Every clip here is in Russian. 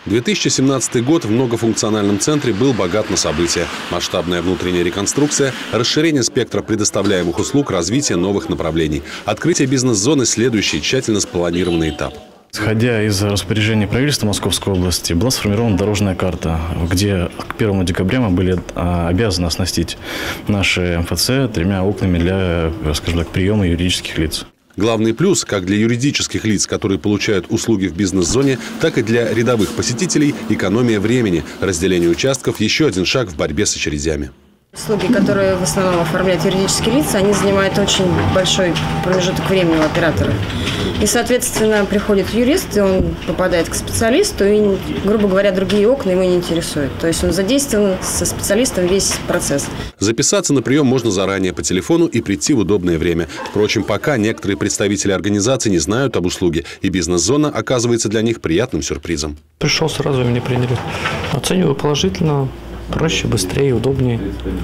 2017 год в многофункциональном центре был богат на события. Масштабная внутренняя реконструкция, расширение спектра предоставляемых услуг, развитие новых направлений. Открытие бизнес-зоны – следующий тщательно спланированный этап. Исходя из распоряжения правительства Московской области, была сформирована дорожная карта, где к 1 декабря мы были обязаны оснастить наши МФЦ 3 окнами для, скажем так, приема юридических лиц. Главный плюс как для юридических лиц, которые получают услуги в бизнес-зоне, так и для рядовых посетителей – экономия времени, разделение участков – еще один шаг в борьбе с очередями. Услуги, которые в основном оформляют юридические лица, они занимают очень большой промежуток времени у оператора. И, соответственно, приходит юрист, и он попадает к специалисту, и, грубо говоря, другие окна его не интересуют. То есть он задействован со специалистом весь процесс. Записаться на прием можно заранее по телефону и прийти в удобное время. Впрочем, пока некоторые представители организации не знают об услуге, и бизнес-зона оказывается для них приятным сюрпризом. Пришел сразу, меня приняли. Оцениваю положительно. Проще, быстрее, удобнее.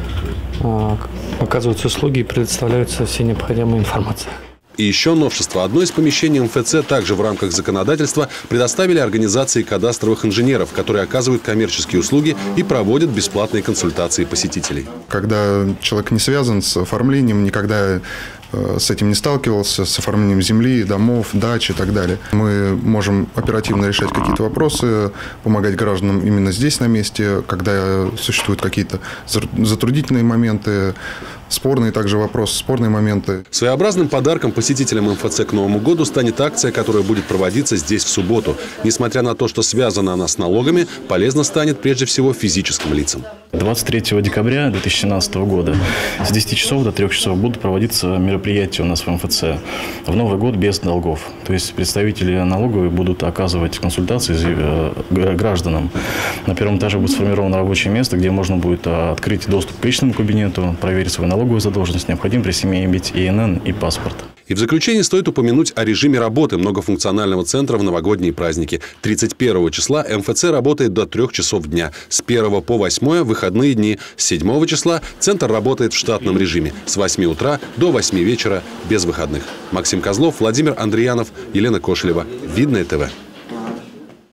Оказываются услуги и предоставляются все необходимая информация. И еще новшество. Одно из помещений МФЦ также в рамках законодательства предоставили организации кадастровых инженеров, которые оказывают коммерческие услуги и проводят бесплатные консультации посетителей. Когда человек не связан с оформлением, никогда с этим не сталкивался, с оформлением земли, домов, дач и так далее. Мы можем оперативно решать какие-то вопросы, помогать гражданам именно здесь, на месте, когда существуют какие-то затруднительные моменты, спорные также вопросы, спорные моменты. Своеобразным подарком посетителям МФЦ к Новому году станет акция, которая будет проводиться здесь в субботу. Несмотря на то, что связана она с налогами, полезно станет прежде всего физическим лицам. 23 декабря 2017 года с 10 часов до 3 часов будут проводиться мероприятия у нас в МФЦ. В Новый год без долгов. То есть представители налоговой будут оказывать консультации гражданам. На первом этаже будет сформировано рабочее место, где можно будет открыть доступ к личному кабинету, проверить свою налоговую задолженность. Необходимо при семье иметь ИНН и паспорт. И в заключение стоит упомянуть о режиме работы многофункционального центра в новогодние праздники. 31 числа МФЦ работает до 3 часов дня. С 1 по 8 – выходные дни. С 7 числа центр работает в штатном режиме. С 8 утра до 8 вечера без выходных. Максим Козлов, Владимир Андреянов, Елена Кошелева. Видное ТВ.